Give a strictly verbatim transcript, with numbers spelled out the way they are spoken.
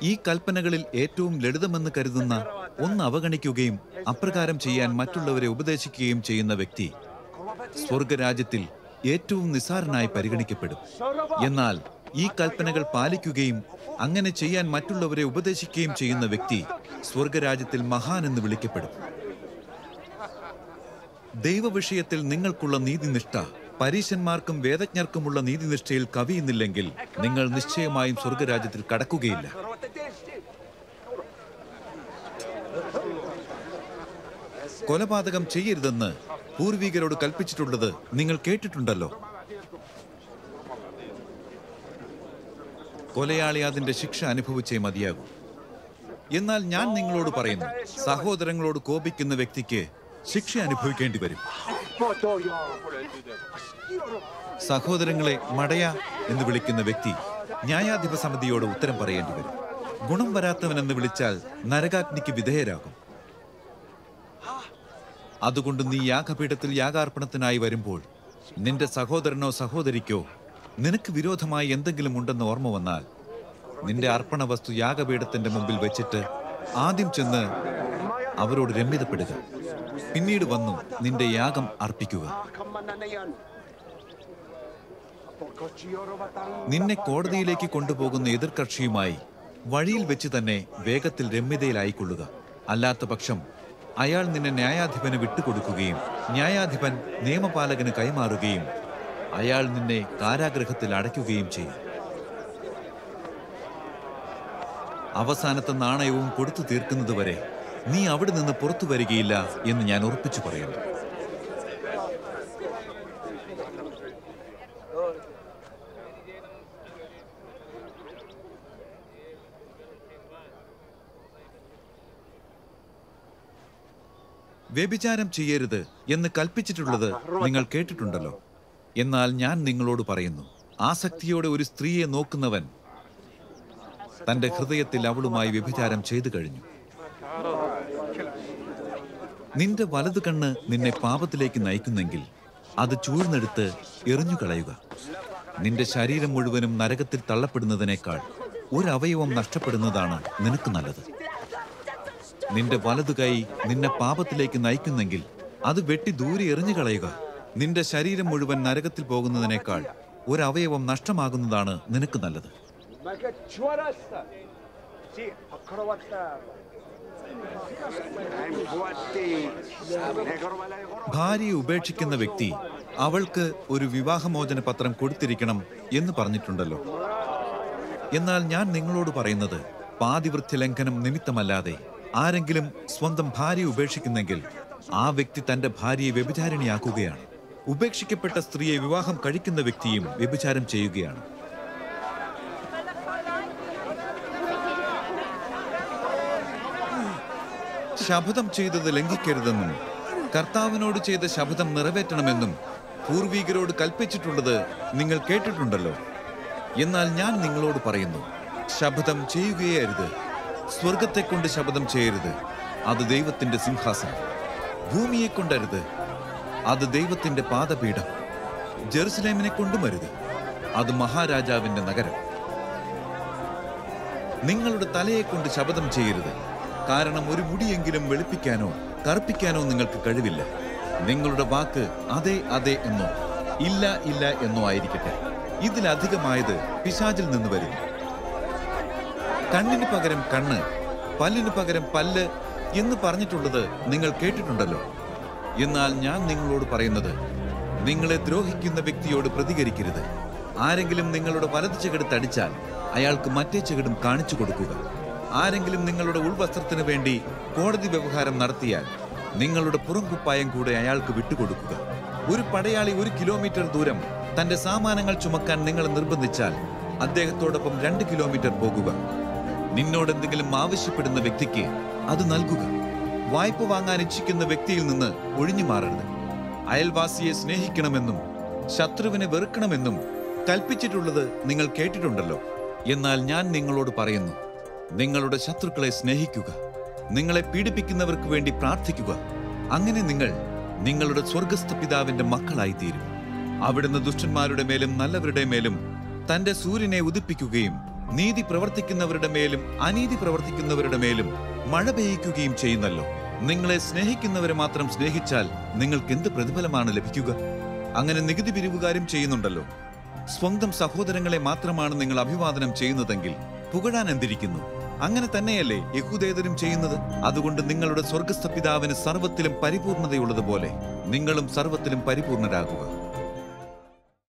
ഈ കൽപ്പനകളിൽ ഏറ്റവും ലളിതമെന്ന് കരുതുന്ന ഒന്ന് അവഗണിക്കുകയും അപ്രകാരം ചെയ്യാൻ മറ്റുള്ളവരെ ഉപദേശിക്കുകയും ചെയ്യുന്ന വ്യക്തി സ്വർഗരാജ്യത്തിൽ ഏറ്റവും നിസ്സാരനായി പരിഗണിക്കപ്പെടും. എന്നാൽ ഈ കൽപ്പനകൾ പാലിക്കുകയും അങ്ങനെ ചെയ്യാൻ മറ്റുള്ളവരെ ഉപദേശിക്കുകയും ചെയ്യുന്ന വ്യക്തി സ്വർഗരാജ്യത്തിൽ മഹാൻ എന്ന് വിളിക്കപ്പെടും. ദൈവവിഷയത്തിൽ നിങ്ങൾക്കുള്ള നീതിനിഷ്ഠ പരീശന്മാർക്കും വേദജ്ഞർക്കുമുള്ള നീതിനിഷ്ഠയിൽ കവിയുന്നില്ലെങ്കിൽ നിങ്ങൾ നിശ്ചയമായും സ്വർഗരാജ്യത്തിൽ കടക്കുകയില്ല. കൊലപാതകം ചെയ്യരുതെന്ന് പൂർവികരോട് കൽപ്പിച്ചിട്ടുള്ളത് നിങ്ങൾ കേട്ടിട്ടുണ്ടല്ലോ. കൊലയാളി അതിന്റെ ശിക്ഷ അനുഭവിച്ചേ മതിയാകൂ. എന്നാൽ ഞാൻ നിങ്ങളോട് പറയുന്നു, സഹോദരങ്ങളോട് കോപിക്കുന്ന വ്യക്തിക്ക് ശിക്ഷ അനുഭവിക്കേണ്ടി വരും. സഹോദരങ്ങളെ മടയ എന്ന് വിളിക്കുന്ന വ്യക്തി ന്യായാധിപ സമിതിയോട് ഉത്തരം പറയേണ്ടി വരും. ഗുണം വരാത്തവനെന്ന് വിളിച്ചാൽ നരകാഗ്നിക്ക് വിധേയരാകും. അതുകൊണ്ട് നീ യാഗപീഠത്തിൽ യാഗാർപ്പണത്തിനായി വരുമ്പോൾ നിന്റെ സഹോദരനോ സഹോദരിക്കോ നിനക്ക് വിരോധമായി എന്തെങ്കിലും ഉണ്ടെന്ന് ഓർമ്മ വന്നാൽ നിന്റെ അർപ്പണ വസ്തു യാഗപീഠത്തിന്റെ മുമ്പിൽ വെച്ചിട്ട് ആദ്യം ചെന്ന് അവരോട് രമ്യതപ്പെടുക. പിന്നീട് വന്നു നിന്റെ യാഗം അർപ്പിക്കുക. നിന്നെ കോടതിയിലേക്ക് കൊണ്ടുപോകുന്ന എതിർകക്ഷിയുമായി വഴിയിൽ വെച്ച് തന്നെ വേഗത്തിൽ രമ്യതയിലായിക്കൊള്ളുക. അല്ലാത്ത പക്ഷം അയാൾ നിന്നെ ന്യായാധിപന് വിട്ടുകൊടുക്കുകയും ന്യായാധിപൻ നിയമപാലകന് കൈമാറുകയും അയാൾ നിന്നെ കാരാഗൃഹത്തിൽ അടയ്ക്കുകയും ചെയ്യും. അവസാനത്തെ നാണയവും കൊടുത്തു തീർക്കുന്നതുവരെ നീ അവിടെ നിന്ന് പുറത്തു വരികയില്ല എന്ന് ഞാൻ ഉറപ്പിച്ചു പറയുന്നു. വ്യഭിചാരം ചെയ്യരുത് എന്ന് കൽപ്പിച്ചിട്ടുള്ളത് നിങ്ങൾ കേട്ടിട്ടുണ്ടല്ലോ. എന്നാൽ ഞാൻ നിങ്ങളോട് പറയുന്നു, ആസക്തിയോടെ ഒരു സ്ത്രീയെ നോക്കുന്നവൻ തന്റെ ഹൃദയത്തിൽ അവളുമായി വ്യഭിചാരം ചെയ്തു കഴിഞ്ഞു. നിന്റെ വലതു കണ്ണ് നിന്നെ പാപത്തിലേക്ക് നയിക്കുന്നെങ്കിൽ അത് ചൂഴ്ന്നെടുത്ത് എറിഞ്ഞു കളയുക. നിന്റെ ശരീരം മുഴുവനും നരകത്തിൽ തള്ളപ്പെടുന്നതിനേക്കാൾ ഒരവയവം നഷ്ടപ്പെടുന്നതാണ് നിനക്ക് നല്ലത്. നിന്റെ വലതു കൈ നിന്നെ പാപത്തിലേക്ക് നയിക്കുന്നെങ്കിൽ അത് വെട്ടി ദൂരെ എറിഞ്ഞു കളയുക. നിന്റെ ശരീരം മുഴുവൻ നരകത്തിൽ പോകുന്നതിനേക്കാൾ ഒരവയവം നഷ്ടമാകുന്നതാണ് നിനക്ക് നല്ലത്. ഭാര്യയെ ഉപേക്ഷിക്കുന്ന വ്യക്തി അവൾക്ക് ഒരു വിവാഹമോചന പത്രം കൊടുത്തിരിക്കണം എന്ന് പറഞ്ഞിട്ടുണ്ടല്ലോ. എന്നാൽ ഞാൻ നിങ്ങളോട് പറയുന്നത്, പാതിവൃത്യ ലംഘനം നിമിത്തമല്ലാതെ ആരെങ്കിലും സ്വന്തം ഭാര്യയെ ഉപേക്ഷിക്കുന്നെങ്കിൽ ആ വ്യക്തി തന്റെ ഭാര്യയെ വ്യഭിചാരിണിയാക്കുകയാണ്. ഉപേക്ഷിക്കപ്പെട്ട സ്ത്രീയെ വിവാഹം കഴിക്കുന്ന വ്യക്തിയും വ്യഭിചാരം ചെയ്യുകയാണ്. ശപഥം ചെയ്തത് ലംഘിക്കരുതെന്നും കർത്താവിനോട് ചെയ്ത ശപഥം നിറവേറ്റണമെന്നും പൂർവികരോട് കൽപ്പിച്ചിട്ടുള്ളത് നിങ്ങൾ കേട്ടിട്ടുണ്ടല്ലോ. എന്നാൽ ഞാൻ നിങ്ങളോട് പറയുന്നു, ശപഥം ചെയ്യുകയേ അരുത്. സ്വർഗത്തെ കൊണ്ട് ശപഥം ചെയ്യരുത്, അത് ദൈവത്തിന്റെ സിംഹാസനം. ഭൂമിയെ കൊണ്ടരുത്, അത് ദൈവത്തിന്റെ പാദപീഠം. ജെറുസലേമിനെ കൊണ്ടുമരുത്, അത് മഹാരാജാവിന്റെ നഗരം. നിങ്ങളുടെ തലയെ കൊണ്ട് ശപഥം ചെയ്യരുത്, കാരണം ഒരു മുടിയെങ്കിലും വെളുപ്പിക്കാനോ കറുപ്പിക്കാനോ നിങ്ങൾക്ക് കഴിവില്ല. നിങ്ങളുടെ വാക്ക് അതെ അതെ എന്നോ ഇല്ല ഇല്ല എന്നോ ആയിരിക്കട്ടെ. ഇതിലധികമായത് പിശാചിൽ നിന്ന് വരുന്നു. കണ്ണിന് പകരം കണ്ണ്, പല്ലിന് പകരം പല്ല് എന്ന് പറഞ്ഞിട്ടുള്ളത് നിങ്ങൾ കേട്ടിട്ടുണ്ടല്ലോ. എന്നാൽ ഞാൻ നിങ്ങളോട് പറയുന്നത്, നിങ്ങളെ ദ്രോഹിക്കുന്ന വ്യക്തിയോട് പ്രതികരിക്കരുത്. ആരെങ്കിലും നിങ്ങളുടെ വലത് ചെകിടത്ത് അടിച്ചാൽ അയാൾക്ക് മറ്റേ ചെകിടും കാണിച്ചു കൊടുക്കുക. ആരെങ്കിലും നിങ്ങളുടെ ഉൾവസ്ത്രത്തിന് വേണ്ടി കോടതി വ്യവഹാരം നടത്തിയാൽ നിങ്ങളുടെ പുറംകുപ്പായം കൂടെ അയാൾക്ക് വിട്ടുകൊടുക്കുക. ഒരു പടയാളി ഒരു കിലോമീറ്റർ ദൂരം തന്റെ സാമാനങ്ങൾ ചുമക്കാൻ നിങ്ങളെ നിർബന്ധിച്ചാൽ അദ്ദേഹത്തോടൊപ്പം രണ്ട് കിലോമീറ്റർ പോകുക. നിന്നോട് എന്തെങ്കിലും ആവശ്യപ്പെടുന്ന വ്യക്തിക്ക് അത് നൽകുക. വായ്പ വാങ്ങാൻ ഇച്ഛിക്കുന്ന വ്യക്തിയിൽ നിന്ന് ഒഴിഞ്ഞു മാറരുത്. അയൽവാസിയെ സ്നേഹിക്കണമെന്നും ശത്രുവിനെ വെറുക്കണമെന്നും കൽപ്പിച്ചിട്ടുള്ളത് നിങ്ങൾ കേട്ടിട്ടുണ്ടല്ലോ. എന്നാൽ ഞാൻ നിങ്ങളോട് പറയുന്നു, നിങ്ങളുടെ ശത്രുക്കളെ സ്നേഹിക്കുക, നിങ്ങളെ പീഡിപ്പിക്കുന്നവർക്ക് വേണ്ടി പ്രാർത്ഥിക്കുക. അങ്ങനെ നിങ്ങൾ നിങ്ങളുടെ സ്വർഗസ്ഥ പിതാവിന്റെ മക്കളായിത്തീരും. അവിടുന്ന് ദുഷ്ടന്മാരുടെ മേലും നല്ലവരുടെ മേലും തന്റെ സൂര്യനെ ഉദിപ്പിക്കുകയും നീതി പ്രവർത്തിക്കുന്നവരുടെ മേലും അനീതി പ്രവർത്തിക്കുന്നവരുടെ മേലും മഴ പെയ്യിക്കുകയും ചെയ്യുന്നല്ലോ. നിങ്ങളെ സ്നേഹിക്കുന്നവരെ മാത്രം സ്നേഹിച്ചാൽ നിങ്ങൾക്ക് എന്ത് പ്രതിഫലമാണ് ലഭിക്കുക? അങ്ങനെ നികുതി പിരിവുകാരും ചെയ്യുന്നുണ്ടല്ലോ. സ്വന്തം സഹോദരങ്ങളെ മാത്രമാണ് നിങ്ങൾ അഭിവാദനം ചെയ്യുന്നതെങ്കിൽ പുകഴാൻ എന്തിരിക്കുന്നു? അങ്ങനെ തന്നെയല്ലേ യഹൂദേതരും ചെയ്യുന്നത്? അതുകൊണ്ട് നിങ്ങളുടെ സ്വർഗസ്ഥ പിതാവിന് സർവ്വത്തിലും പരിപൂർണതയുള്ളതുപോലെ നിങ്ങളും സർവ്വത്തിലും പരിപൂർണരാകുക.